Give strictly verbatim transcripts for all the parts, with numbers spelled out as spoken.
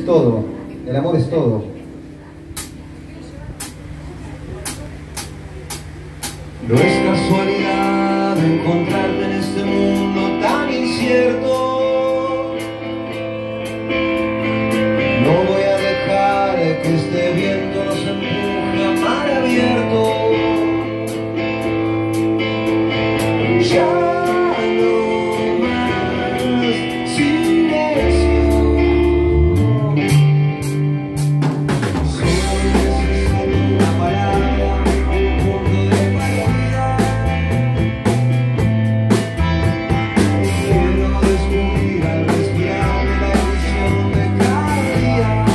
es todo, el amor es todo. No es casualidad encontrarte en este mundo tan incierto. No voy a dejar que este viento nos empuje a mar abierto. Ya no más silencio. Solo necesito una palabra, un punto de partida. Quiero descubrir al respirar la ilusión de cada día.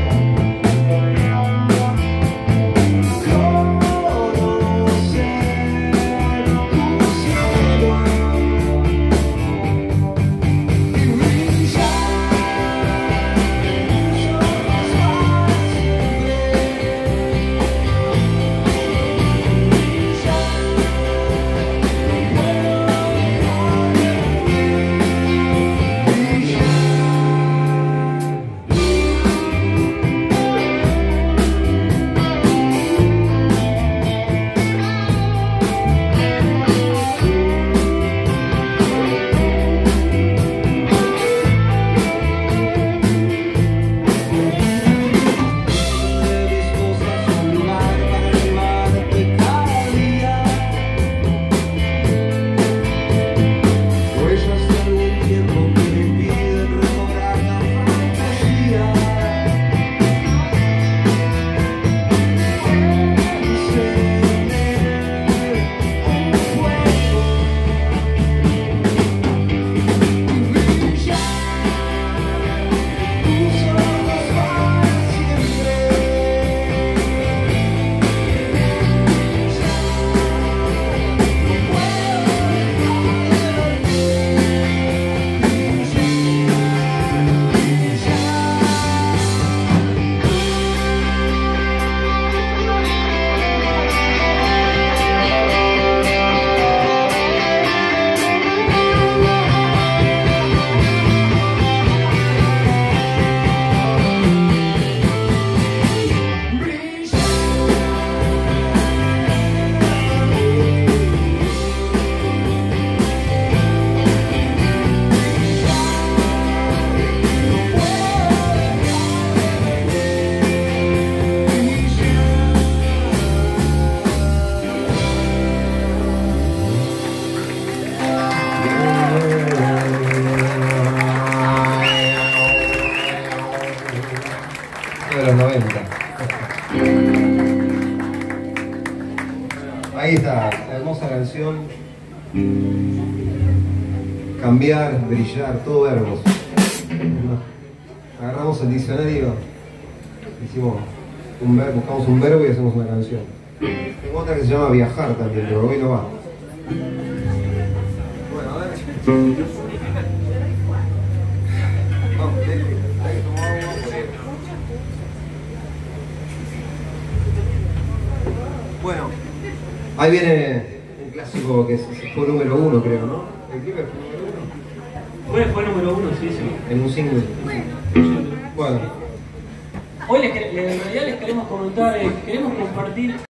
De los noventa. Ahí está, la hermosa canción. Cambiar, brillar, todo verbos. Agarramos el diccionario, hicimos un verbo, buscamos un verbo y hacemos una canción. Tengo otra que se llama viajar también, pero hoy no va. Bueno, a ver. Vamos, ahí tomamos agua. Bueno, ahí viene un clásico que fue número uno, creo, ¿no? ¿El Clipper fue número uno? Fue, fue número uno, sí, sí. En un single. Bueno. Hoy les, en realidad les queremos comentar, eh, queremos compartir